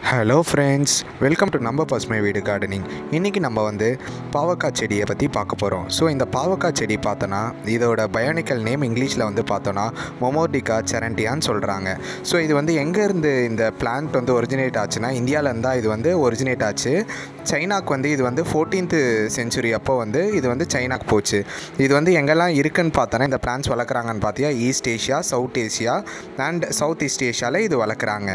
Hello friends, welcome to நம்ம பசுமைவீடு gardening. இன்றைக்கி நம்ம பாவக்காய் செடியை பற்றி பார்க்க போகிறோம். ஸோ இந்த பாவக்காய் செடி பார்த்தோன்னா இதோட பயோனிக்கல் நேம் இங்கிலீஷில் பார்த்தோன்னா மொமோடிகா செரண்டியான்னு சொல்கிறாங்க. ஸோ இது எங்கேருந்து இந்த பிளான்ட் ஒரிஜினேட் ஆச்சுன்னா இந்தியாவிலேருந்து தான் இது ஒரிஜினேட் ஆச்சு. சைனாக்கு இது 14th செஞ்சுரி அப்போ இது சைனாக்கு போச்சு. இது எங்கெல்லாம் இருக்குதுன்னு பார்த்தோன்னா இந்த பிளான்ட்ஸ் வளர்க்குறாங்கன்னு பார்த்தியா east Asia, south Asia and south east ஏஷியாவில் இது வளர்க்குறாங்க.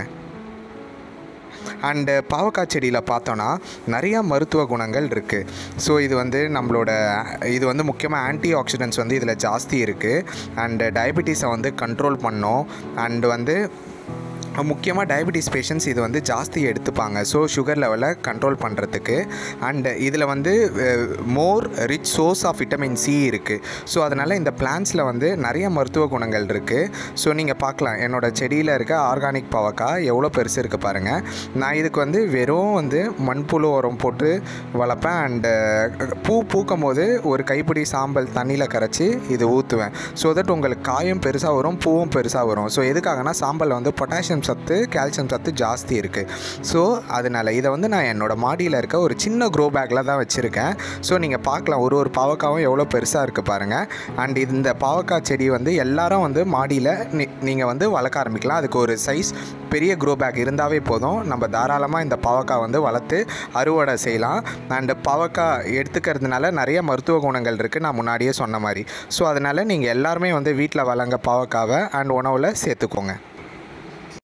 அண்டு பாவக்காய் செடியில் பார்த்தோன்னா நிறையா மருத்துவ குணங்கள் இருக்குது. ஸோ இது முக்கியமாக ஆன்டி ஆக்சிடென்ட்ஸ் இதில் ஜாஸ்தி இருக்குது. அண்டு டயபெட்டிஸை கண்ட்ரோல் பண்ணோம். அண்டு முக்கியமாக டயபெட்டிஸ் பேஷண்ட்ஸ் இது ஜாஸ்தி எடுத்துப்பாங்க. ஸோ சுகர் லெவலை கண்ட்ரோல் பண்ணுறதுக்கு. அண்டு இதில் more rich source of vitamin C இருக்குது. ஸோ அதனால் இந்த பிளான்ட்ஸில் நிறைய மருத்துவ குணங்கள் இருக்குது. ஸோ நீங்கள் பார்க்கலாம் என்னோடய செடியில் இருக்க ஆர்கானிக் பாவக்காய் எவ்வளோ பெருசு இருக்குது பாருங்கள். நான் இதுக்கு வெறும் மண்புழு உரம் போட்டு வளர்ப்பேன். அண்டு பூக்கும் போது ஒரு கைப்பிடி சாம்பல் தண்ணியில் கரைச்சி இது ஊற்றுவேன். ஸோ தட் உங்களுக்கு காயும் பெருசாக வரும், பூவும் பெருசாக வரும். ஸோ எதுக்காகனா சாம்பலில் பொட்டாசியம் சத்து, கால்சியம் சத்து ஜாஸ்தி இருக்குது. ஸோ அதனால் இதை நான் என்னோடய மாடியில் இருக்க ஒரு சின்ன க்ரோ பேக்கில் தான் வச்சுருக்கேன். ஸோ நீங்கள் பார்க்கலாம் ஒரு பாவக்காவும் எவ்வளோ பெருசாக இருக்குது பாருங்கள். அண்ட் இந்த பாவக்காய் செடி எல்லாரும் மாடியில் நீங்கள் வளர்க்க ஆரம்பிக்கலாம். அதுக்கு ஒரு சைஸ் பெரிய க்ரோ பேக் இருந்தாவே போதும். நம்ம தாராளமாக இந்த பாவக்காய் வளர்த்து அறுவடை செய்யலாம். அண்டு பாவக்காய் எடுத்துக்கிறதுனால நிறைய மருத்துவ குணங்கள் இருக்குது, நான் முன்னாடியே சொன்ன மாதிரி. ஸோ அதனால் நீங்கள் எல்லாருமே வீட்டில் வளங்க பாவக்காவை அண்ட் உணவில் சேர்த்துக்கோங்க.